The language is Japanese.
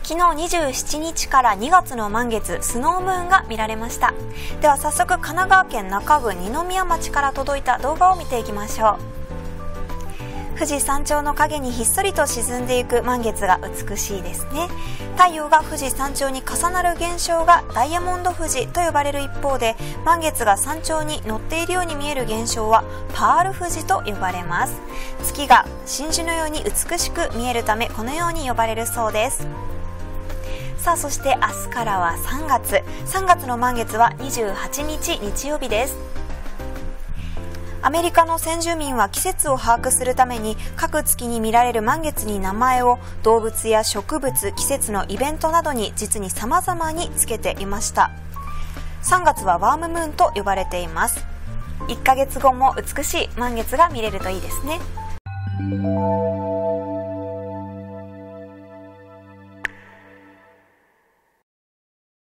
昨日27日から2月の満月スノームーンが見られました。では早速神奈川県中部二宮町から届いた動画を見ていきましょう。富士山頂の影にひっそりと沈んでいく満月が美しいですね。太陽が富士山頂に重なる現象がダイヤモンド富士と呼ばれる一方で、満月が山頂に乗っているように見える現象はパール富士と呼ばれます。月が真珠のように美しく見えるためこのように呼ばれるそうです。さあ、そして明日からは3月の満月は28日日曜日です。アメリカの先住民は季節を把握するために各月に見られる満月に名前を動物や植物、季節のイベントなどに実に様々につけていました。3月はワームムーンと呼ばれています。1ヶ月後も美しい満月が見れるといいですね。